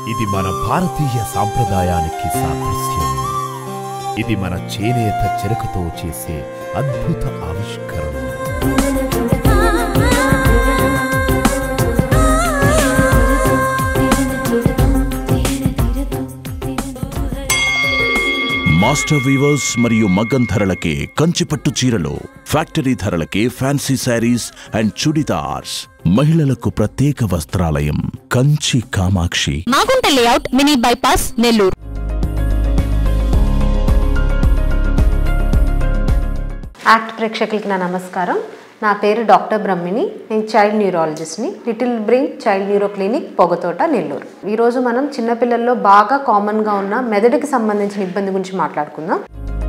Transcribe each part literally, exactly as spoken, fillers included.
ఇది మన భారతీయ సాంప్రదాయానికి సాదృశ్యం. ఇది మన చేనేత చెరకుతో చేసే అద్భుత ఆవిష్కరణ. మాస్టర్ వీవర్స్ మరియు మగ్గం ధరలకే కంచిపట్టు చీరలు, ఫ్యాక్టరీ ధరలకే ఫ్యాన్సీ శారీస్ అండ్ చుడిదార్స్. మహిళలకు ప్రత్యేక వస్త్రాలయం Kanchi Kamakshi, Magunta layout, mini bypass, Nellore. యాక్ట్ ప్రేక్షకులకి నా నమస్కారం. నా పేరు డాక్టర్ బ్రహ్మిణి. నేను చైల్డ్ న్యూరాలజిస్ట్ని, little brain child neuro clinic, Pogathota, Nellore. ఈరోజు మనం చిన్నపిల్లల్లో బాగా కామన్గా ఉన్న మెదడుకి సంబంధించిన ఇబ్బంది గురించి మాట్లాడుకుందాం.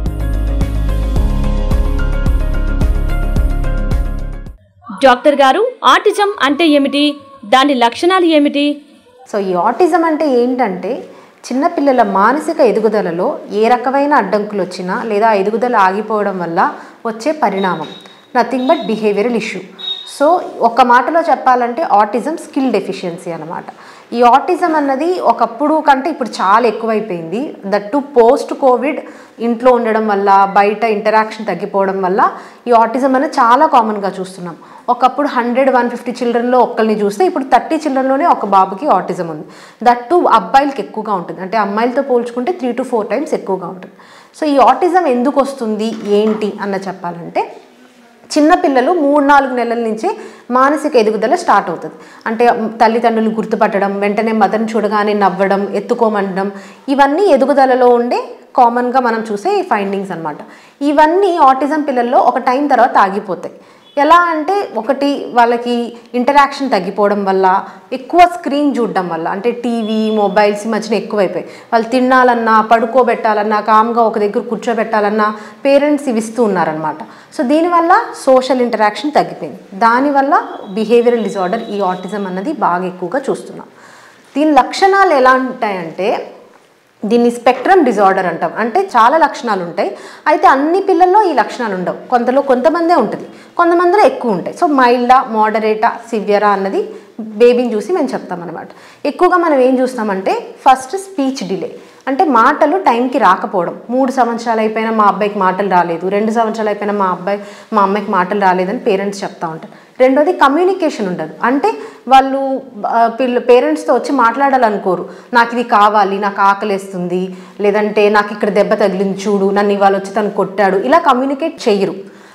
డాక్టర్ గారు, ఆటిజం అంటే ఏమిటి? దాని లక్షణాలు ఏమిటి? సో ఈ ఆటిజం అంటే ఏంటంటే చిన్నపిల్లల మానసిక ఎదుగుదలలో ఏ రకమైన అడ్డంకులు వచ్చినా లేదా ఎదుగుదల ఆగిపోవడం వల్ల వచ్చే పరిణామం, nothing but behavioural issue. So ఒక మాటలో చెప్పాలంటే ఆటిజం స్కిల్ డెఫిషియన్సీ అన్నమాట. ఈ ఆటిజం అన్నది ఒకప్పుడు కంటే ఇప్పుడు చాలా ఎక్కువైపోయింది. దట్ టు పోస్ట్ కోవిడ్ ఇంట్లో ఉండడం వల్ల, బయట ఇంటరాక్షన్ తగ్గిపోవడం వల్ల ఈ ఆటిజం అనేది చాలా కామన్గా చూస్తున్నాం. ఒకప్పుడు హండ్రెడ్ వన్ ఫిఫ్టీ చిల్డ్రన్లో ఒక్కరిని చూస్తే ఇప్పుడు థర్టీ చిల్డ్రన్లోనే ఒక బాబుకి ఆటిజం ఉంది. దట్ టు అబ్బాయిలకి ఎక్కువగా ఉంటుంది, అంటే అమ్మాయిలతో పోల్చుకుంటే త్రీ టు ఫోర్ టైమ్స్ ఎక్కువగా ఉంటుంది. సో ఈ ఆటిజం ఎందుకు వస్తుంది ఏంటి అన్న చెప్పాలంటే, చిన్నపిల్లలు మూడు నాలుగు నెలల నుంచే మానసిక ఎదుగుదల స్టార్ట్ అవుతుంది. అంటే తల్లిదండ్రులు గుర్తుపట్టడం, వెంటనే మదర్ని చూడగానే నవ్వడం, ఎత్తుకోమండడం, ఇవన్నీ ఎదుగుదలలో ఉండే కామన్గా మనం చూసే ఫైండింగ్స్ అనమాట. ఇవన్నీ ఆటిజం పిల్లల్లో ఒక టైం తర్వాత ఆగిపోతాయి. ఎలా అంటే, ఒకటి వాళ్ళకి ఇంటరాక్షన్ తగ్గిపోవడం వల్ల, ఎక్కువ స్క్రీన్ చూడడం వల్ల, అంటే టీవీ మొబైల్స్ ఈ మధ్యన ఎక్కువైపోయి వాళ్ళు తినాలన్నా, పడుకోబెట్టాలన్నా, కామ్గా ఒక దగ్గర కూర్చోబెట్టాలన్నా పేరెంట్స్ ఇవి ఇస్తూ ఉన్నారనమాట. సో దీనివల్ల సోషల్ ఇంటరాక్షన్ తగ్గిపోయింది. దానివల్ల బిహేవియరల్ డిజార్డర్, ఈ ఆటిజం అన్నది బాగా ఎక్కువగా చూస్తున్నాం. దీని లక్షణాలు ఎలా ఉంటాయంటే, దీన్ని స్పెక్ట్రమ్ డిజార్డర్ అంటాం. అంటే చాలా లక్షణాలు ఉంటాయి, అయితే అన్ని పిల్లల్లో ఈ లక్షణాలు ఉండవు. కొంతలో కొంతమందే ఉంటుంది, కొంతమందిలో ఎక్కువ ఉంటాయి. సో మైల్డా, మోడరేటా, సివియరా అన్నది బేబీని చూసి మేము చెప్తామన్నమాట. ఎక్కువగా మనం ఏం చూస్తామంటే, ఫస్ట్ స్పీచ్ డిలే, అంటే మాటలు టైంకి రాకపోవడం. మూడు సంవత్సరాలు అయిపోయినా మా అబ్బాయికి మాటలు రాలేదు, రెండు సంవత్సరాలు అయిపోయినా మా అబ్బాయి మా అమ్మాయికి మాటలు రాలేదని పేరెంట్స్ చెప్తూ ఉంటారు. రెండోది కమ్యూనికేషన్ ఉండదు, అంటే వాళ్ళు పిల్ల పేరెంట్స్తో వచ్చి మాట్లాడాలనుకోరు. నాకు ఇది కావాలి, నాకు ఆకలేస్తుంది, లేదంటే నాకు ఇక్కడ దెబ్బ తగిలింది చూడు, నన్ను ఇవాళ వచ్చి తను కొట్టాడు, ఇలా కమ్యూనికేట్ చెయ్యరు.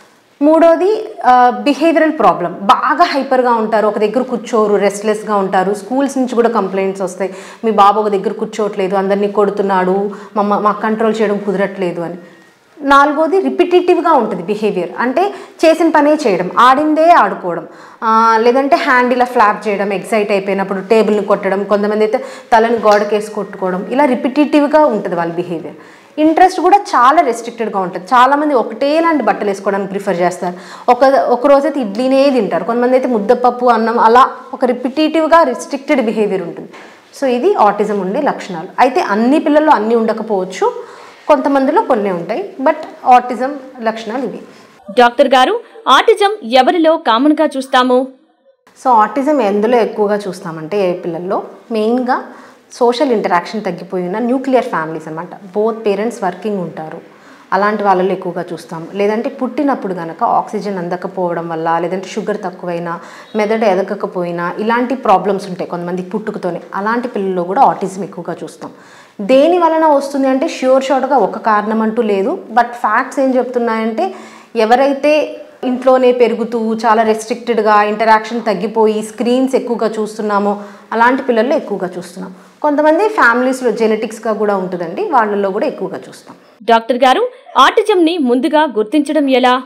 మూడోది బిహేవియరల్ ప్రాబ్లం, బాగా హైపర్గా ఉంటారు, ఒక దగ్గర కూర్చోరు, రెస్ట్లెస్గా ఉంటారు. స్కూల్స్ నుంచి కూడా కంప్లైంట్స్ వస్తాయి, మీ బాబు ఒక దగ్గర కూర్చోవట్లేదు, అందరినీ కొడుతున్నాడు, మమ్మ మాకు కంట్రోల్ చేయడం కుదరట్లేదు అని. నాలుగోది రిపిటేటివ్గా ఉంటుంది బిహేవియర్, అంటే చేసిన పనే చేయడం, ఆడిందే ఆడుకోవడం, లేదంటే హ్యాండ్ ఇలా ఫ్లాప్ చేయడం, ఎక్సైట్ అయిపోయినప్పుడు టేబుల్ని కొట్టడం, కొంతమంది అయితే తలని గోడకేసి కొట్టుకోవడం, ఇలా రిపిటేటివ్గా ఉంటుంది వాళ్ళ బిహేవియర్. ఇంట్రెస్ట్ కూడా చాలా రెస్ట్రిక్టెడ్గా ఉంటుంది. చాలామంది ఒకటే లాంటి బట్టలు వేసుకోవడానికి ప్రిఫర్ చేస్తారు. ఒక ఒక రోజైతే ఇడ్లీనే తింటారు, కొంతమంది అయితే ముద్దపప్పు, అన్నం, అలా ఒక రిపిటేటివ్గా రిస్ట్రిక్టెడ్ బిహేవియర్ ఉంటుంది. సో ఇది ఆటిజం ఉండే లక్షణాలు. అయితే అన్ని పిల్లల్లో అన్నీ ఉండకపోవచ్చు, కొంతమందిలో కొన్ని ఉంటాయి, బట్ ఆటిజం లక్షణాలు ఇవి. డాక్టర్ గారు, ఆటిజం ఎవరిలో కామన్గా చూస్తాము? సో ఆటిజం ఎందులో ఎక్కువగా చూస్తామంటే, ఏ పిల్లల్లో మెయిన్గా సోషల్ ఇంటరాక్షన్ తగ్గిపోయి ఉన్న న్యూక్లియర్ ఫ్యామిలీస్ అనమాట. బోత్ పేరెంట్స్ వర్కింగ్ ఉంటారు, అలాంటి వాళ్ళలో ఎక్కువగా చూస్తాం. లేదంటే పుట్టినప్పుడు కనుక ఆక్సిజన్ అందకపోవడం వల్ల, లేదంటే షుగర్ తక్కువైనా, మెదడు ఎదగకపోయినా, ఇలాంటి ప్రాబ్లమ్స్ ఉంటాయి కొంతమందికి పుట్టుకతోనే. అలాంటి పిల్లల్లో కూడా ఆటిజం ఎక్కువగా చూస్తాం. దేని వలన వస్తుంది అంటే ష్యూర్ షార్ట్గా ఒక కారణం అంటూ లేదు, బట్ ఫ్యాక్ట్స్ ఏం చెప్తున్నాయంటే, ఎవరైతే ఇంట్లోనే పెరుగుతూ చాలా రెస్ట్రిక్టెడ్గా ఇంటరాక్షన్ తగ్గిపోయి స్క్రీన్స్ ఎక్కువగా చూస్తున్నామో అలాంటి పిల్లల్లో ఎక్కువగా చూస్తున్నాం. కొంతమంది ఫ్యామిలీస్లో జెనెటిక్స్గా కూడా ఉంటుందండి, వాళ్ళల్లో కూడా ఎక్కువగా చూస్తాం. డాక్టర్ గారు, ఆటిజంని ముందుగా గుర్తించడం ఎలా?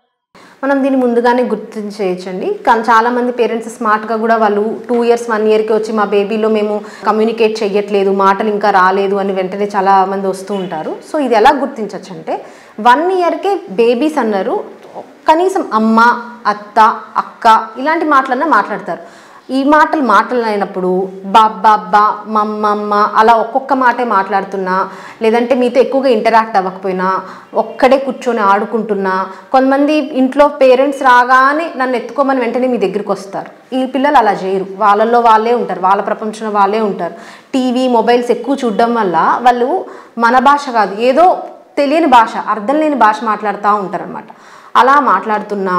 మనం దీన్ని ముందుగానే గుర్తించేయచ్చండి. కానీ చాలామంది పేరెంట్స్ స్మార్ట్గా కూడా వాళ్ళు టూ ఇయర్స్ వన్ ఇయర్కి వచ్చి మా బేబీలో మేము కమ్యూనికేట్ చెయ్యట్లేదు, మాటలు ఇంకా రాలేదు అని వెంటనే చాలామంది వస్తూ ఉంటారు. సో ఇది ఎలా గుర్తించవచ్చు అంటే, వన్ ఇయర్కే బేబీస్ అన్నారు కనీసం అమ్మ, అత్త, అక్క ఇలాంటి మాటలన్నా మాట్లాడతారు. ఈ మాటలు మాట్లాడినప్పుడు బాబ్బా బా మమ్మమ్మ అలా ఒక్కొక్క మాటే మాట్లాడుతున్నా, లేదంటే మీతో ఎక్కువగా ఇంటరాక్ట్ అవ్వకపోయినా ఒక్కడే కూర్చొని ఆడుకుంటున్నా, కొంతమంది ఇంట్లో పేరెంట్స్ రాగానే నన్ను ఎత్తుకోమని వెంటనే మీ దగ్గరికి వస్తారు. ఈ పిల్లలు అలా చేయరు, వాళ్ళల్లో వాళ్ళే ఉంటారు, వాళ్ళ ప్రపంచంలో వాళ్ళే ఉంటారు. టీవీ మొబైల్స్ ఎక్కువ చూడడం వల్ల వాళ్ళు మన భాష కాదు, ఏదో తెలియని భాష, అర్థం లేని భాష మాట్లాడుతూ ఉంటారనమాట. అలా మాట్లాడుతున్నా,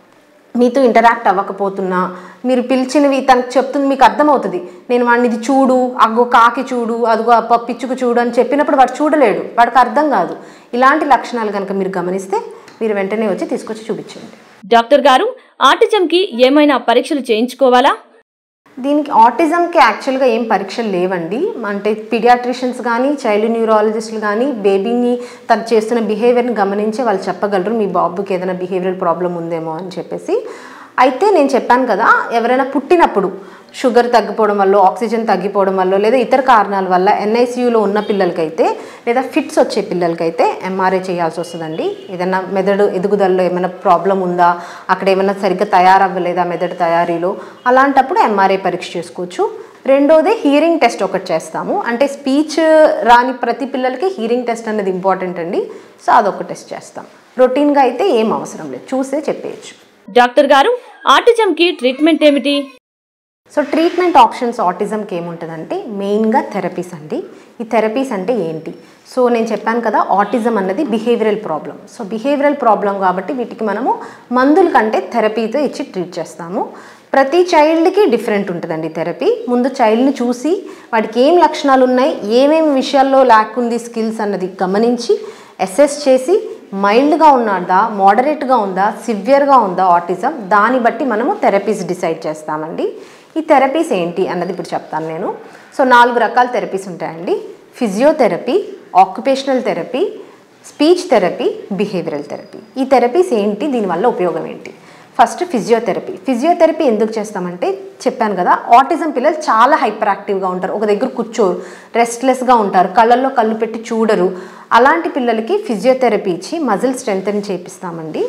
మీతో ఇంటరాక్ట్ అవ్వకపోతున్నా, మీరు పిలిచినవి తనకు చెప్తుంది, మీకు అర్థమవుతుంది. నేను వాడిని ఇది చూడు, అగ్గో కాకి చూడు, అదిగో పిచ్చుకు చూడు అని చెప్పినప్పుడు వాడు చూడలేడు, వాడికి అర్థం కాదు. ఇలాంటి లక్షణాలు కనుక మీరు గమనిస్తే మీరు వెంటనే వచ్చి తీసుకొచ్చి చూపించండి. డాక్టర్ గారు, ఆటిజంకి ఏమైనా పరీక్షలు చేయించుకోవాలా? దీనికి ఆటిజంకి యాక్చువల్గా ఏం పరీక్షలు లేవండి. అంటే పీడియాట్రిషియన్స్ కానీ చైల్డ్ న్యూరాలజిస్టులు కానీ బేబీని తను చేస్తున్న బిహేవియర్ని గమనించి వాళ్ళు చెప్పగలరు మీ బాబుకి ఏదైనా బిహేవియరల్ ప్రాబ్లం ఉందేమో అని చెప్పేసి. అయితే నేను చెప్పాను కదా, ఎవరైనా పుట్టినప్పుడు షుగర్ తగ్గిపోవడం వల్ల, ఆక్సిజన్ తగ్గిపోవడం వల్ల, లేదా ఇతర కారణాల వల్ల ఎన్ఐసియూలో ఉన్న పిల్లలకైతే, లేదా ఫిట్స్ వచ్చే పిల్లలకైతే ఎంఆర్ఐ చేయాల్సి వస్తుందండి. ఏదైనా మెదడు ఎదుగుదలలో ఏమైనా ప్రాబ్లం ఉందా, అక్కడ ఏమైనా సరిగ్గా తయారవ్వలేదా మెదడు తయారీలో, అలాంటప్పుడు ఎంఆర్ఐ పరీక్ష చేసుకోవచ్చు. రెండోది హియరింగ్ టెస్ట్ ఒకటి చేస్తాము. అంటే స్పీచ్ రాని ప్రతి పిల్లలకి హియరింగ్ టెస్ట్ అనేది ఇంపార్టెంట్ అండి. సో అదొక టెస్ట్ చేస్తాం. రొటీన్గా అయితే ఏం అవసరం లేదు, చూసే చెప్పేయచ్చు. డాక్టర్ గారు, ఆటిజంకి ట్రీట్మెంట్ ఏమిటి? సో ట్రీట్మెంట్ ఆప్షన్స్ ఆటిజంకి ఏముంటుందంటే మెయిన్గా థెరపీస్ అండి. ఈ థెరపీస్ అంటే ఏంటి? సో నేను చెప్పాను కదా, ఆటిజం అన్నది behavioural problem. So behavioural problem కాబట్టి వీటికి మనము మందుల కంటే థెరపీతో ఇచ్చి ట్రీట్ చేస్తాము. ప్రతి చైల్డ్కి డిఫరెంట్ ఉంటుందండి థెరపీ. ముందు చైల్డ్ని చూసి వాడికి ఏం లక్షణాలు ఉన్నాయి, ఏమేమి విషయాల్లో ల్యాక్ ఉంది స్కిల్స్ అన్నది గమనించి అసెస్ చేసి మైల్డ్గా ఉన్నదా, మోడరేట్గా ఉందా, సివియర్గా ఉందా ఆటిజం, దాన్ని బట్టి మనము థెరపీస్ డిసైడ్ చేస్తామండి. ఈ థెరపీస్ ఏంటి అన్నది ఇప్పుడు చెప్తాను నేను. సో నాలుగు రకాల థెరపీస్ ఉంటాయండి. Physiotherapy, occupational therapy, speech therapy, behavioural therapy. ఈ థెరపీస్ ఏంటి, దీనివల్ల ఉపయోగం ఏంటి? First physiotherapy. ఫిజియోథెరపీ ఎందుకు చేస్తామంటే చెప్పాను కదా, ఆటిజం పిల్లలు చాలా హైపర్ యాక్టివ్గా ఉంటారు, ఒక దగ్గర కూర్చోరు, రెస్ట్లెస్గా ఉంటారు, కళ్ళల్లో కళ్ళు పెట్టి చూడరు. అలాంటి పిల్లలకి ఫిజియోథెరపీ ఇచ్చి మజిల్ స్ట్రెంగ్తన్ చేపిస్తామండి.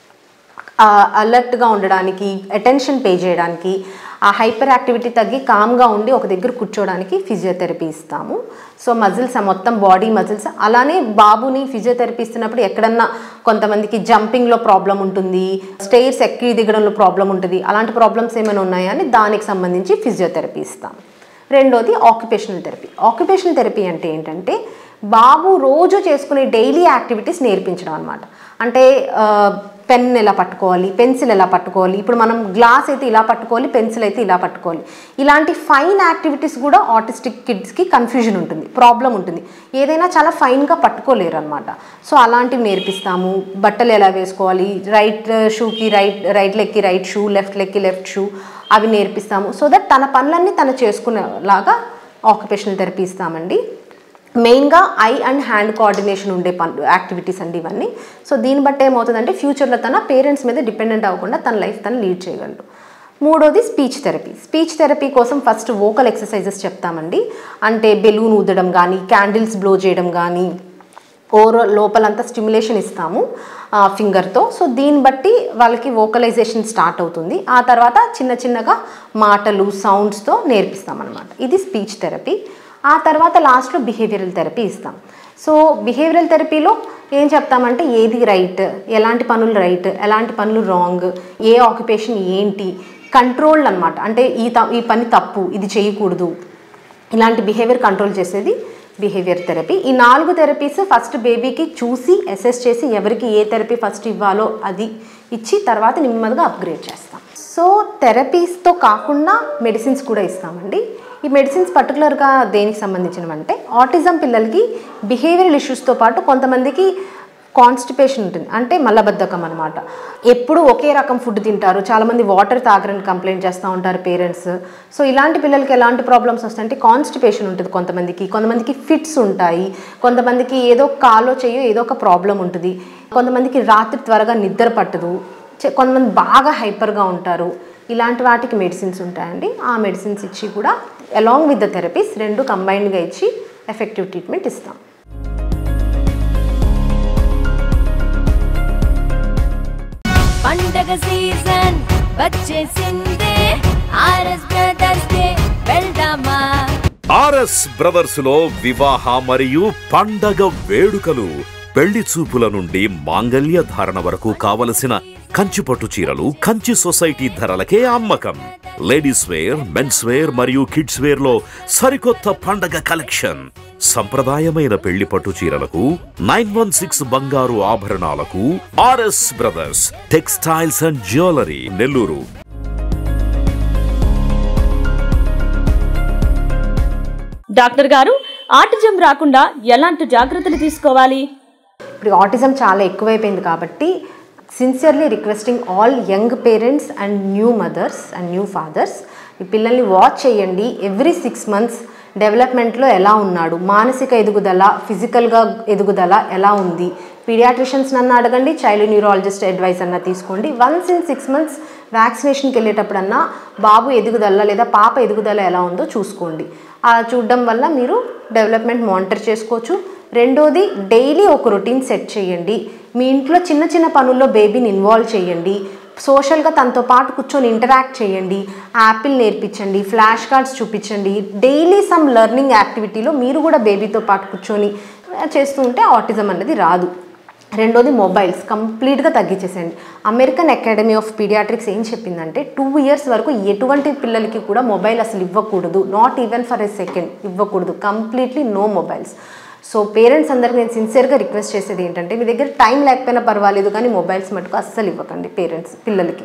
అలర్ట్గా ఉండడానికి, అటెన్షన్ పే చేయడానికి, ఆ హైపర్ యాక్టివిటీ తగ్గి కామ్గా ఉండి ఒక దగ్గర కూర్చోవడానికి ఫిజియోథెరపీ ఇస్తాము. సో మజిల్స్ మొత్తం బాడీ మజిల్స్. అలానే బాబుని ఫిజియోథెరపీ ఇస్తున్నప్పుడు ఎక్కడన్నా కొంతమందికి జంపింగ్లో ప్రాబ్లం ఉంటుంది, స్టేర్స్ ఎక్కి దిగడంలో ప్రాబ్లం ఉంటుంది, అలాంటి ప్రాబ్లమ్స్ ఏమైనా ఉన్నాయా అని దానికి సంబంధించి ఫిజియోథెరపీ ఇస్తాం. రెండోది ఆక్యుపేషనల్ థెరపీ. ఆక్యుపేషనల్ థెరపీ అంటే ఏంటంటే బాబు రోజు చేసుకునే డైలీ యాక్టివిటీస్ నేర్పించడం అనమాట. అంటే పెన్ ఎలా పట్టుకోవాలి, పెన్సిల్ ఎలా పట్టుకోవాలి, ఇప్పుడు మనం గ్లాస్ అయితే ఇలా పట్టుకోవాలి, పెన్సిల్ అయితే ఇలా పట్టుకోవాలి, ఇలాంటి ఫైన్ యాక్టివిటీస్ కూడా ఆటిస్టిక్ కిడ్స్కి కన్ఫ్యూజన్ ఉంటుంది, ప్రాబ్లం ఉంటుంది, ఏదైనా చాలా ఫైన్గా పట్టుకోలేరు అనమాట. సో అలాంటివి నేర్పిస్తాము. బట్టలు ఎలా వేసుకోవాలి, రైట్ షూకి రైట్ రైట్ లెగ్కి రైట్ షూ, లెఫ్ట్ లెగ్కి లెఫ్ట్ షూ, అవి నేర్పిస్తాము. సో దట్ తన పనులన్నీ తను చేసుకునేలాగా ఆక్యుపేషనల్ థెరపీ ఇస్తామండి. మెయిన్గా ఐ అండ్ హ్యాండ్ కోఆర్డినేషన్ ఉండే పనులు యాక్టివిటీస్ అండి ఇవన్నీ. సో దీన్ని బట్టి ఏమవుతుందంటే ఫ్యూచర్లో తన పేరెంట్స్ మీద డిపెండెంట్ అవ్వకుండా తన లైఫ్ తను లీడ్ చేయగలరు. మూడోది స్పీచ్ థెరపీ. స్పీచ్ థెరపీ కోసం ఫస్ట్ వోకల్ ఎక్సర్సైజెస్ చెప్తామండి. అంటే బెలూన్ ఊదడం కానీ, క్యాండిల్స్ బ్లో చేయడం కానీ, ఓవర్ లోపలంతా స్టిమ్యులేషన్ ఇస్తాము ఫింగర్తో. సో దీన్ని బట్టి వాళ్ళకి వోకలైజేషన్ స్టార్ట్ అవుతుంది. ఆ తర్వాత చిన్న చిన్నగా మాటలు సౌండ్స్తో నేర్పిస్తామన్నమాట. ఇది స్పీచ్ థెరపీ. ఆ తర్వాత లాస్ట్లో బిహేవియరల్ థెరపీ ఇస్తాం. సో బిహేవియరల్ థెరపీలో ఏం చెప్తామంటే ఏది రైట్, ఎలాంటి పనులు రైట్, ఎలాంటి పనులు రాంగ్, ఏ ఆక్యుపేషన్ ఏంటి, కంట్రోల్ అనమాట. అంటే ఈ త ఈ పని తప్పు, ఇది చేయకూడదు, ఇలాంటి బిహేవియర్ కంట్రోల్ చేసేది బిహేవియర్ థెరపీ. ఈ నాలుగు థెరపీస్ ఫస్ట్ బేబీకి చూసి అసెస్ చేసి ఎవరికి ఏ థెరపీ ఫస్ట్ ఇవ్వాలో అది ఇచ్చి తర్వాత నెమ్మదిగా అప్గ్రేడ్ చేస్తాం. సో థెరపీస్తో కాకుండా మెడిసిన్స్ కూడా ఇస్తామండి. ఈ మెడిసిన్స్ పర్టికులర్గా దేనికి సంబంధించినవంటే ఆటిజం పిల్లలకి బిహేవియరల్ ఇష్యూస్తో పాటు కొంతమందికి కాన్స్టిపేషన్ ఉంటుంది, అంటే మలబద్ధకం అనమాట. ఎప్పుడు ఒకే రకం ఫుడ్ తింటారు, చాలామంది వాటర్ తాగరని కంప్లైంట్ చేస్తూ ఉంటారు పేరెంట్స్. సో ఇలాంటి పిల్లలకి ఎలాంటి ప్రాబ్లమ్స్ వస్తాయంటే కాన్స్టిపేషన్ ఉంటుంది కొంతమందికి, కొంతమందికి ఫిట్స్ ఉంటాయి, కొంతమందికి ఏదో కాలో చెయ్యో ఏదో ఒక ప్రాబ్లం ఉంటుంది, కొంతమందికి రాత్రి త్వరగా నిద్ర పట్టదు, కొంతమంది బాగా హైపర్గా ఉంటారు. ఇలాంటి వాటికి మెడిసిన్స్ ఉంటాయండి. ఆ మెడిసిన్స్ ఇచ్చి కూడా అలాంగ్ విత్ ద థెరపీస్ రెండు కంబైన్డ్గా ఇచ్చి ఎఫెక్టివ్ ట్రీట్మెంట్ ఇస్తాం. పండగ సీజన్ వచ్చేసిందే, ఆర్ఎస్ బ్రదర్స్ కే వెళ్దామా. ఆర్ఎస్ బ్రదర్స్ లో వివాహ మరియు పండగ వేడుకలు, పెళ్లి చూపుల నుండి మాంగళ్య ధారణ వరకు కావలసిన కంచి పట్టు చీరలు కంచి సొసైటీ ధరలకే అమ్మకం. లేడీస్ వేర్, మెన్స్ వేర్ మరియు కిడ్స్ వేర్ లో సరికొత్త పండగ కలెక్షన్. సంప్రదాయమైన పెళ్లి పట్టు చీరలకు, నైన్ వన్ సిక్స్ బంగారు ఆభరణాలకు RS Brothers textiles and jewellery, Nellore. Doctor గారు, ఆటిజం రాకుండా ఎలాంటి జాగ్రత్తలు తీసుకోవాలి? ఇప్పుడు ఆటిజం చాలా ఎక్కువైపోయింది కాబట్టి sincerely requesting all young parents and new mothers and new fathers, ఈ పిల్లల్ని వాచ్ చేయండి. ఎవ్రీ సిక్స్ మంత్స్ డెవలప్మెంట్లో ఎలా ఉన్నాడు, మానసిక ఎదుగుదల, ఫిజికల్గా ఎదుగుదల ఎలా ఉంది, పీడియాట్రిషియన్స్ నన్ను అడగండి, చైల్డ్ న్యూరాలజిస్ట్ అడ్వైస్ అన్న తీసుకోండి. వన్స్ ఇన్ సిక్స్ మంత్స్ వ్యాక్సినేషన్కి వెళ్ళేటప్పుడన్నా బాబు ఎదుగుదల లేదా పాప ఎదుగుదల ఎలా ఉందో చూసుకోండి. అలా చూడడం వల్ల మీరు డెవలప్మెంట్ మానిటర్ చేసుకోవచ్చు. రెండోది, డైలీ ఒక రొటీన్ సెట్ చేయండి. మీ ఇంట్లో చిన్న చిన్న పనుల్లో బేబీని ఇన్వాల్వ్ చేయండి. సోషల్గా తనతో పాటు కూర్చొని ఇంటరాక్ట్ చేయండి. యాపిల్ నేర్పించండి, ఫ్లాష్ కార్డ్స్ చూపించండి. డైలీ సమ్ లెర్నింగ్ యాక్టివిటీలో మీరు కూడా బేబీతో పాటు కూర్చొని చేస్తూ ఉంటే ఆటిజం అనేది రాదు. రెండోది, మొబైల్స్ కంప్లీట్గా తగ్గించేసేయండి. అమెరికన్ అకాడమీ ఆఫ్ పీడియాట్రిక్స్ ఏం చెప్పిందంటే టూ ఇయర్స్ వరకు ఎటువంటి పిల్లలకి కూడా మొబైల్ అసలు ఇవ్వకూడదు. Not even for a second ఇవ్వకూడదు. Completely no mobiles. So parents అందరికి నేను సిన్సియర్గా రిక్వెస్ట్ చేసేది ఏంటంటే, మీ దగ్గర టైం లేకపోయినా పర్వాలేదు కానీ మొబైల్స్ మటుకు అస్సలు ఇవ్వకండి పేరెంట్స్ పిల్లలకి.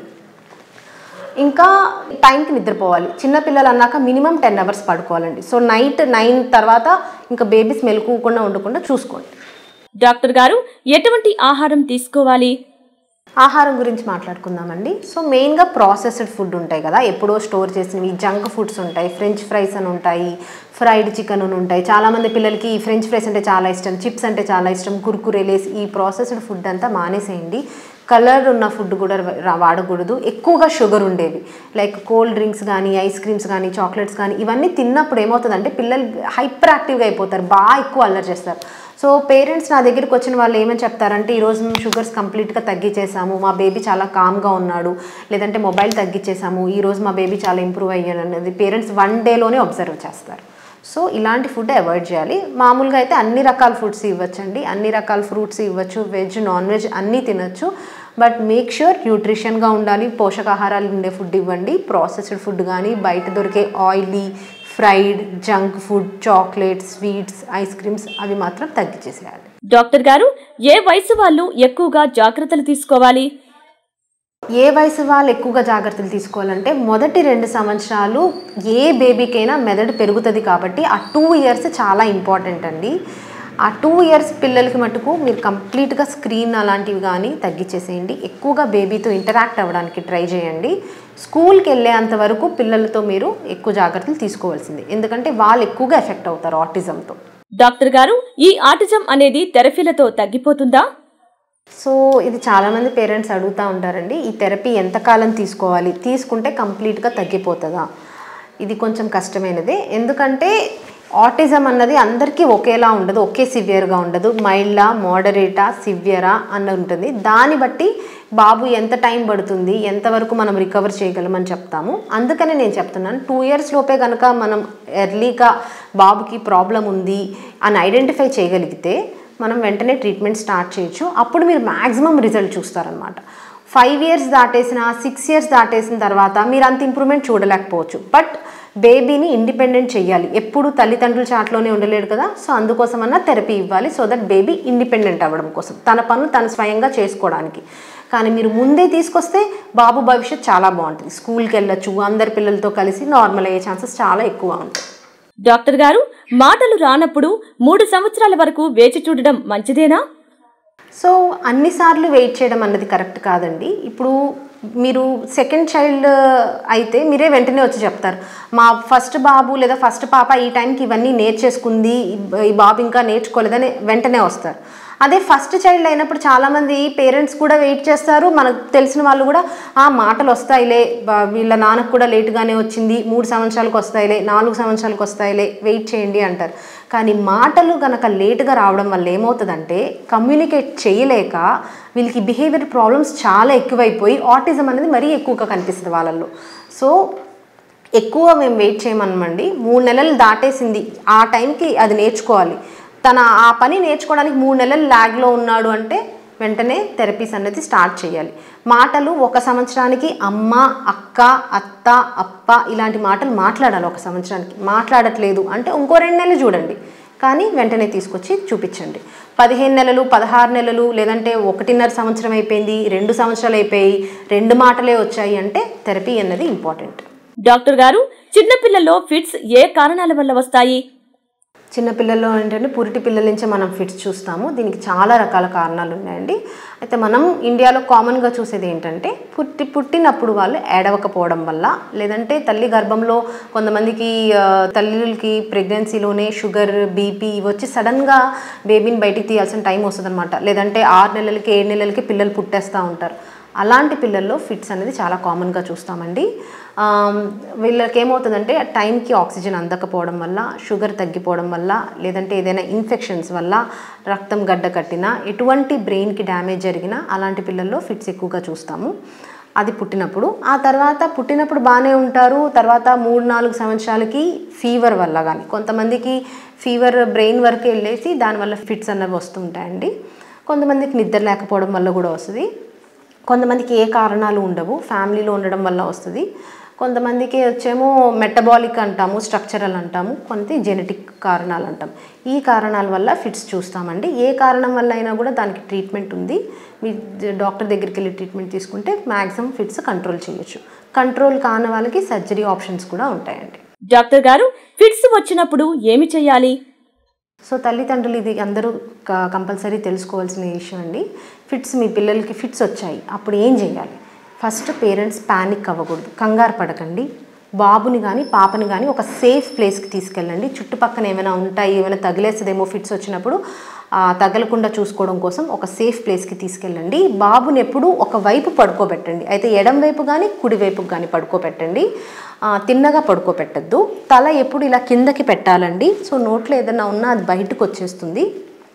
ఇంకా టైంకి నిద్రపోవాలి. చిన్నపిల్లలు అన్నాక మినిమం టెన్ అవర్స్ పడుకోవాలండి. సో నైట్ నైన్ తర్వాత ఇంకా బేబీస్ మెలకువకుండా ఉండకుండా చూసుకోండి. డాక్టర్ గారు, ఎటువంటి ఆహారం తీసుకోవాలి? ఆహారం గురించి మాట్లాడుకుందామండి. సో మెయిన్గా ప్రాసెస్డ్ ఫుడ్ ఉంటాయి కదా, ఎప్పుడో స్టోర్ చేసినవి, జంక్ ఫుడ్స్ ఉంటాయి, ఫ్రెంచ్ ఫ్రైస్ అని ఉంటాయి, ఫ్రైడ్ చికెన్ అని ఉంటాయి. చాలామంది పిల్లలకి ఈ ఫ్రెంచ్ ఫ్రైస్ అంటే చాలా ఇష్టం, చిప్స్ అంటే చాలా ఇష్టం, కుర్కురేలేస్. ఈ ప్రాసెస్డ్ ఫుడ్ అంతా మానేసేయండి. కలర్ ఉన్న ఫుడ్ కూడా వాడకూడదు. ఎక్కువగా షుగర్ ఉండేవి లైక్ కోల్డ్ డ్రింక్స్ కానీ, ఐస్ క్రీమ్స్ కానీ, చాక్లెట్స్ కానీ ఇవన్నీ తిన్నప్పుడు ఏమవుతుందంటే పిల్లలు హైపర్ యాక్టివ్గా అయిపోతారు, బాగా ఎక్కువ అల్లరి చేస్తారు. సో పేరెంట్స్ నా దగ్గరికి వచ్చిన వాళ్ళు ఏమని చెప్తారంటే, ఈరోజు మేము షుగర్స్ కంప్లీట్గా తగ్గించేసాము, మా బేబీ చాలా కామ్గా ఉన్నాడు, లేదంటే మొబైల్ తగ్గించేసాము, ఈరోజు మా బేబీ చాలా ఇంప్రూవ్ అయ్యాడు అనేది పేరెంట్స్ వన్ డేలోనే అబ్జర్వ్ చేస్తారు. సో ఇలాంటి ఫుడ్ అవాయిడ్ చేయాలి. మామూలుగా అయితే అన్ని రకాల ఫుడ్స్ ఇవ్వచ్చండి, అన్ని రకాల ఫ్రూట్స్ ఇవ్వచ్చు, వెజ్ నాన్ వెజ్ అన్నీ తినచ్చు. బట్ మేక్ ష్యూర్ న్యూట్రిషన్గా ఉండాలి, పోషకాహారాలు ఉండే ఫుడ్ ఇవ్వండి. ప్రాసెస్డ్ ఫుడ్ కానీ, బయట దొరికే oily, fried, junk food, chocolates, sweets, ice creams అవి మాత్రం తగ్గించేసేయాలి. డాక్టర్ గారు, ఏ వయసు వాళ్ళు ఎక్కువగా జాగ్రత్తలు తీసుకోవాలి? ఏ వయసు వాళ్ళు ఎక్కువగా జాగ్రత్తలు తీసుకోవాలంటే, మొదటి రెండు సంవత్సరాలు ఏ బేబీకైనా మెదడు పెరుగుతుంది కాబట్టి ఆ టూ ఇయర్స్ చాలా ఇంపార్టెంట్ అండి. ఆ టూ ఇయర్స్ పిల్లలకి మటుకు మీరు కంప్లీట్గా స్క్రీన్ అలాంటివి కానీ తగ్గించేసేయండి. ఎక్కువగా బేబీతో ఇంటరాక్ట్ అవ్వడానికి ట్రై చేయండి. స్కూల్కి వెళ్ళేంత వరకు పిల్లలతో మీరు ఎక్కువ జాగ్రత్తలు తీసుకోవాల్సింది, ఎందుకంటే వాళ్ళు ఎక్కువగా ఎఫెక్ట్ అవుతారు ఆటిజంతో. డాక్టర్ గారు, ఈ ఆటిజం అనేది థెరపీలతో తగ్గిపోతుందా? సో ఇది చాలామంది పేరెంట్స్ అడుగుతూ ఉంటారండి, ఈ థెరపీ ఎంతకాలం తీసుకోవాలి, తీసుకుంటే కంప్లీట్గా తగ్గిపోతుందా? ఇది కొంచెం కష్టమైనదే, ఎందుకంటే ఆటిజం అన్నది అందరికీ ఒకేలా ఉండదు, ఒకే సివియర్గా ఉండదు. మైల్డా, మోడరేటా, సివియరా అన్న ఉంటుంది. దాన్ని బట్టి బాబు ఎంత టైం పడుతుంది, ఎంతవరకు మనం రికవర్ చేయగలమని చెప్తాము. అందుకనే నేను చెప్తున్నాను, టూ ఇయర్స్ లోపే కనుక మనం ఎర్లీగా బాబుకి ప్రాబ్లం ఉంది అని ఐడెంటిఫై చేయగలిగితే మనం వెంటనే ట్రీట్మెంట్ స్టార్ట్ చేయొచ్చు. అప్పుడు మీరు మ్యాక్సిమం రిజల్ట్ చూస్తారనమాట. ఫైవ్ ఇయర్స్ దాటేసిన, సిక్స్ ఇయర్స్ దాటేసిన తర్వాత మీరు అంత ఇంప్రూవ్మెంట్ చూడలేకపోవచ్చు. బట్ బేబీని ఇండిపెండెంట్ చేయాలి, ఎప్పుడు తల్లిదండ్రుల చాట్లోనే ఉండలేడు కదా. సో అందుకోసమన్నా థెరపీ ఇవ్వాలి, సో దట్ బేబీ ఇండిపెండెంట్ అవ్వడం కోసం, తన పనులు తను స్వయంగా చేసుకోవడానికి. కానీ మీరు ముందే తీసుకొస్తే బాబు భవిష్యత్ చాలా బాగుంటుంది, స్కూల్కి వెళ్ళొచ్చు, అందరి పిల్లలతో కలిసి నార్మల్ అయ్యే ఛాన్సెస్ చాలా ఎక్కువ ఉంటాయి. డాక్టర్ గారు, మాటలు రానప్పుడు మూడు సంవత్సరాల వరకు వేచి చూడడం మంచిదేనా? సో అన్నిసార్లు వెయిట్ చేయడం అన్నది కరెక్ట్ కాదండి. ఇప్పుడు మీరు సెకండ్ చైల్డ్ అయితే మీరే వెంటనే వచ్చి చెప్తారు, మా ఫస్ట్ బాబు లేదా ఫస్ట్ పాప ఈ టైంకి ఇవన్నీ నేర్చేసుకుంది, ఈ బాబు ఇంకా నేర్చుకోలేదని వెంటనే వస్తారు. అదే ఫస్ట్ చైల్డ్ అయినప్పుడు చాలామంది పేరెంట్స్ కూడా వెయిట్ చేస్తారు, మనకు తెలిసిన వాళ్ళు కూడా ఆ మాటలు వస్తాయిలే, వీళ్ళ నాన్నకు కూడా లేటుగానే వచ్చింది, మూడు సంవత్సరాలకు వస్తాయిలే, నాలుగు సంవత్సరాలకు వస్తాయిలే, వెయిట్ చేయండి అంటారు. కానీ మాటలు కనుక లేటుగా రావడం వల్ల ఏమవుతుందంటే కమ్యూనికేట్ చేయలేక వీళ్ళకి బిహేవియర్ ప్రాబ్లమ్స్ చాలా ఎక్కువైపోయి ఆటిజం అనేది మరీ ఎక్కువగా కనిపిస్తుంది వాళ్ళల్లో. సో ఎక్కువ మేము వెయిట్ చేయమనమండి. మూడు నెలలు దాటేసింది, ఆ టైంకి అది నేర్చుకోవాలి. తన ఆ పని నేర్చుకోవడానికి మూడు నెలలు ల్యాగ్లో ఉన్నాడు అంటే వెంటనే థెరపీస్ అనేది స్టార్ట్ చేయాలి. మాటలు ఒక సంవత్సరానికి అమ్మ, అక్క, అత్త, అప్ప ఇలాంటి మాటలు మాట్లాడాలి. ఒక సంవత్సరానికి మాట్లాడట్లేదు అంటే ఇంకో రెండు నెలలు చూడండి, కానీ వెంటనే తీసుకొచ్చి చూపించండి. పదిహేను నెలలు, పదహారు నెలలు, లేదంటే ఒకటిన్నర సంవత్సరం అయిపోయింది, రెండు సంవత్సరాలు అయిపోయి రెండు మాటలే వచ్చాయి అంటే థెరపీ అన్నది ఇంపార్టెంట్. డాక్టర్ గారు, చిన్నపిల్లల్లో ఫిట్స్ ఏ కారణాల వల్ల వస్తాయి? చిన్నపిల్లల్లో ఏంటంటే పురిటి పిల్లల నుంచే మనం ఫిట్స్ చూస్తాము. దీనికి చాలా రకాల కారణాలు ఉన్నాయండి. అయితే మనం ఇండియాలో కామన్గా చూసేది ఏంటంటే పుట్టి పుట్టినప్పుడు వాళ్ళు ఏడవకపోవడం వల్ల, లేదంటే తల్లి గర్భంలో కొంతమందికి తల్లికి ప్రెగ్నెన్సీలోనే షుగర్, బీపీ ఇవి వచ్చి సడన్గా బేబీని బయటికి తీయాల్సిన టైం వస్తుంది అనమాట. లేదంటే ఆరు నెలలకి ఏడు నెలలకి పిల్లలు పుట్టేస్తూ ఉంటారు. అలాంటి పిల్లల్లో ఫిట్స్ అనేది చాలా కామన్గా చూస్తామండి. వీళ్ళకి ఏమవుతుందంటే టైంకి ఆక్సిజన్ అందకపోవడం వల్ల, షుగర్ తగ్గిపోవడం వల్ల, లేదంటే ఏదైనా ఇన్ఫెక్షన్స్ వల్ల, రక్తం గడ్డ కట్టినా, ఎటువంటి బ్రెయిన్కి డ్యామేజ్ జరిగినా అలాంటి పిల్లల్లో ఫిట్స్ ఎక్కువగా చూస్తాము. అది పుట్టినప్పుడు. ఆ తర్వాత పుట్టినప్పుడు బాగానే ఉంటారు, తర్వాత మూడు నాలుగు సంవత్సరాలకి ఫీవర్ వల్ల కానీ, కొంతమందికి ఫీవర్ బ్రెయిన్ వరకు వెళ్ళేసి దానివల్ల ఫిట్స్ అన్నవి వస్తుంటాయండి. కొంతమందికి నిద్ర లేకపోవడం వల్ల కూడా వస్తుంది. కొంతమందికి ఏ కారణాలు ఉండవు, ఫ్యామిలీలో ఉండడం వల్ల వస్తుంది. కొంతమందికి వచ్చేమో మెటబాలిక్ అంటాము, స్ట్రక్చరల్ అంటాము, కొంత జెనెటిక్ కారణాలు అంటాం. ఈ కారణాల వల్ల ఫిట్స్ చూస్తామండి. ఏ కారణం వల్ల అయినా కూడా దానికి ట్రీట్మెంట్ ఉంది. మీ డాక్టర్ దగ్గరికి వెళ్ళి ట్రీట్మెంట్ తీసుకుంటే మ్యాక్సిమం ఫిట్స్ కంట్రోల్ చేయొచ్చు. కంట్రోల్ కాని వాళ్ళకి సర్జరీ ఆప్షన్స్ కూడా ఉంటాయండి. డాక్టర్ గారు, ఫిట్స్ వచ్చినప్పుడు ఏమి చేయాలి? సో తల్లిదండ్రులు ఇది అందరూ కంపల్సరీ తెలుసుకోవాల్సిన విషయం అండి. ఫిట్స్ మీ పిల్లలకి ఫిట్స్ వచ్చాయి, అప్పుడు ఏం చేయాలి? ఫస్ట్ పేరెంట్స్ ప్యానిక్ అవ్వకూడదు, కంగారు పడకండి. బాబుని కానీ పాపని కానీ ఒక సేఫ్ ప్లేస్కి తీసుకెళ్ళండి. చుట్టుపక్కన ఏమైనా ఉంటాయి, ఏమైనా తగిలేస్తుందేమో ఫిట్స్ వచ్చినప్పుడు తగలకుండా చూసుకోవడం కోసం ఒక సేఫ్ ప్లేస్కి తీసుకెళ్ళండి. బాబుని ఎప్పుడు ఒక వైపు పడుకోబెట్టండి, అయితే ఎడం వైపు కానీ కుడి వైపుకి కానీ పడుకోబెట్టండి. తిన్నగా పడుకోబెట్టద్దు. తల ఎప్పుడు ఇలా కిందకి పెట్టాలండి. సో నోట్లో ఏదైనా ఉన్నా అది బయటకు వచ్చేస్తుంది.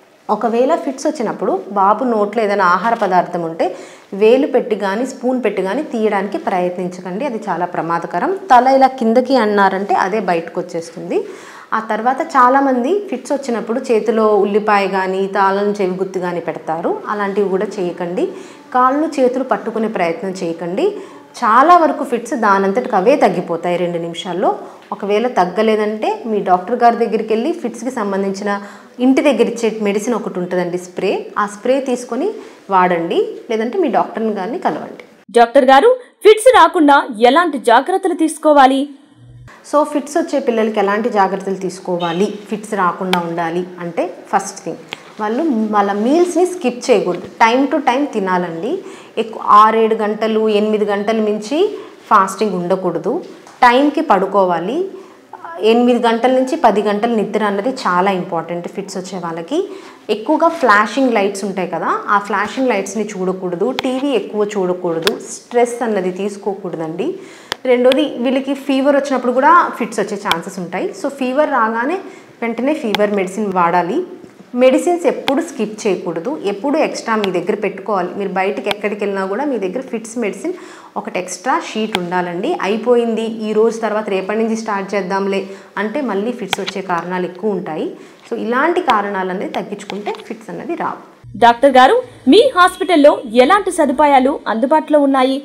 ఒకవేళ ఫిట్స్ వచ్చినప్పుడు బాబు నోట్లో ఏదైనా ఆహార పదార్థం ఉంటే వేలు పెట్టి కానీ స్పూన్ పెట్టి కానీ తీయడానికి ప్రయత్నించకండి, అది చాలా ప్రమాదకరం. తల ఇలా కిందకి అన్నారంటే అదే బయటకు వచ్చేస్తుంది. ఆ తర్వాత చాలామంది ఫిట్స్ వచ్చినప్పుడు చేతిలో ఉల్లిపాయ కానీ తాళం చెవి గుర్తు కానీ పెడతారు, అలాంటివి కూడా చేయకండి. కాళ్ళు చేతులు పట్టుకునే ప్రయత్నం చేయకండి. చాలా వరకు ఫిట్స్ దానంతటికి అవే తగ్గిపోతాయి రెండు నిమిషాల్లో. ఒకవేళ తగ్గలేదంటే మీ డాక్టర్ గారి దగ్గరికి వెళ్ళి ఫిట్స్కి సంబంధించిన ఇంటి దగ్గర ఇచ్చే మెడిసిన్ ఒకటి ఉంటుందండి, స్ప్రే. ఆ స్ప్రే తీసుకొని వాడండి, లేదంటే మీ డాక్టర్ని గారిని కలవండి. డాక్టర్ గారు, ఫిట్స్ రాకుండా ఎలాంటి జాగ్రత్తలు తీసుకోవాలి? సో ఫిట్స్ వచ్చే పిల్లలకి ఎలాంటి జాగ్రత్తలు తీసుకోవాలి, ఫిట్స్ రాకుండా ఉండాలి అంటే ఫస్ట్ థింగ్ వాళ్ళు వాళ్ళ మీల్స్ని స్కిప్ చేయకూడదు. టైం టు టైం తినాలండి. ఎక్కువ ఆరేడు గంటలు ఎనిమిది గంటలు మించి ఫాస్టింగ్ ఉండకూడదు. టైంకి పడుకోవాలి. ఎనిమిది గంటల నుంచి పది గంటల నిద్ర అన్నది చాలా ఇంపార్టెంట్ ఫిట్స్ వచ్చే వాళ్ళకి. ఎక్కువగా ఫ్లాషింగ్ లైట్స్ ఉంటాయి కదా, ఆ ఫ్లాషింగ్ లైట్స్ని చూడకూడదు. టీవీ ఎక్కువ చూడకూడదు. స్ట్రెస్ అన్నది తీసుకోకూడదండి. రెండోది, వీళ్ళకి ఫీవర్ వచ్చినప్పుడు కూడా ఫిట్స్ వచ్చే ఛాన్సెస్ ఉంటాయి. సో ఫీవర్ రాగానే వెంటనే ఫీవర్ మెడిసిన్ వాడాలి. మెడిసిన్స్ ఎప్పుడు స్కిప్ చేయకూడదు, ఎప్పుడు ఎక్స్ట్రా మీ దగ్గర పెట్టుకోవాలి. మీరు బయటికి ఎక్కడికి వెళ్ళినా కూడా మీ దగ్గర ఫిట్స్ మెడిసిన్ ఒకటి ఎక్స్ట్రా షీట్ ఉండాలండి. అయిపోయింది ఈ రోజు తర్వాత రేపటి నుంచి స్టార్ట్ చేద్దాంలే అంటే మళ్ళీ ఫిట్స్ వచ్చే కారణాలు ఎక్కువ ఉంటాయి. సో ఇలాంటి కారణాలు అనేది తగ్గించుకుంటే ఫిట్స్ అనేది రావు. డాక్టర్ గారు, మీ హాస్పిటల్లో ఎలాంటి సదుపాయాలు అందుబాటులో ఉన్నాయి?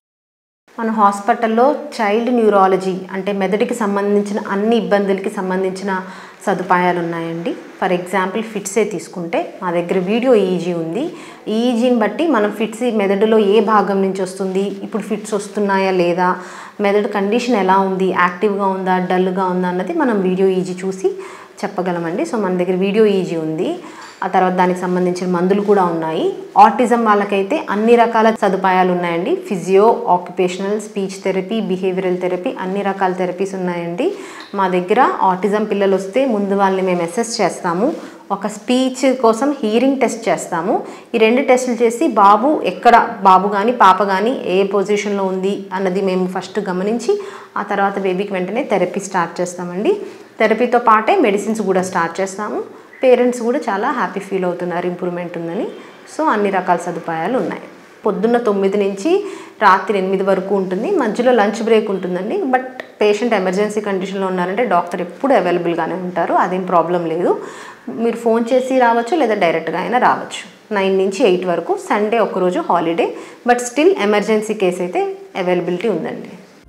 మన హాస్పిటల్లో చైల్డ్ న్యూరాలజీ అంటే మెదడుకి సంబంధించిన అన్ని ఇబ్బందులకి సంబంధించిన సదుపాయాలు ఉన్నాయండి. ఫర్ ఎగ్జాంపుల్ ఫిట్సే తీసుకుంటే మా దగ్గర వీడియో ఈజీ ఉంది. ఈజీని బట్టి మనం ఫిట్స్ మెదడులో ఏ భాగం నుంచి వస్తుంది, ఇప్పుడు ఫిట్స్ వస్తున్నాయా లేదా, మెదడు కండిషన్ ఎలా ఉంది, యాక్టివ్గా ఉందా డల్గా ఉందా అన్నది మనం వీడియో ఈజీ చూసి చెప్పగలమండి. సో మన దగ్గర వీడియో ఈజీ ఉంది. ఆ తర్వాత దానికి సంబంధించిన మందులు కూడా ఉన్నాయి. ఆటిజం వాళ్ళకైతే అన్ని రకాల సదుపాయాలు ఉన్నాయండి. Physio, occupational, speech therapy, behavioural therapy, అన్ని రకాల థెరపీస్ ఉన్నాయండి. మా దగ్గర ఆటిజం పిల్లలు వస్తే ముందు వాళ్ళని మేము అసెస్ చేస్తాము. ఒక స్పీచ్ కోసం హీరింగ్ టెస్ట్ చేస్తాము. ఈ రెండు టెస్టులు చేసి బాబు ఎక్కడ బాబు కానీ పాప కానీ ఏ పొజిషన్లో ఉంది అన్నది మేము ఫస్ట్ గమనించి ఆ తర్వాత బేబీకి వెంటనే థెరపీ స్టార్ట్ చేస్తామండి. థెరపీతో పాటే మెడిసిన్స్ కూడా స్టార్ట్ చేస్తాము. పేరెంట్స్ కూడా చాలా హ్యాపీ ఫీల్ అవుతున్నారు ఇంప్రూవ్మెంట్ ఉందని. సో అన్ని రకాల సదుపాయాలు ఉన్నాయి. పొద్దున్న తొమ్మిది నుంచి రాత్రి ఎనిమిది వరకు ఉంటుంది. మధ్యలో లంచ్ బ్రేక్ ఉంటుందండి. బట్ పేషెంట్ ఎమర్జెన్సీ కండిషన్లో ఉన్నారంటే డాక్టర్ ఎప్పుడు అవైలబుల్గానే ఉంటారు. అదేం ప్రాబ్లం లేదు. మీరు ఫోన్ చేసి రావచ్చు లేదా డైరెక్ట్గా అయినా రావచ్చు. నైన్ నుంచి ఎయిట్ వరకు. సండే ఒకరోజు holiday. But still emergency case అయితే అవైలబిలిటీ ఉందండి.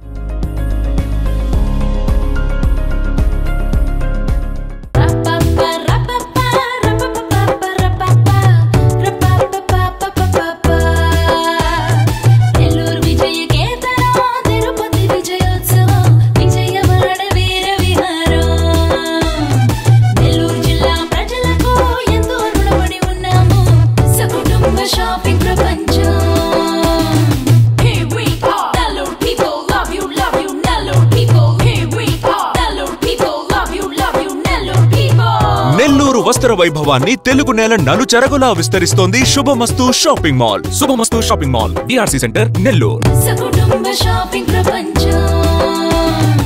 నెల్లూరు వస్త్ర వైభవాన్ని తెలుగు నేల నలుచెరగులా విస్తరిస్తోంది Shubhamasthu shopping mall. Shubhamasthu shopping mall, DRC centre, Nellore.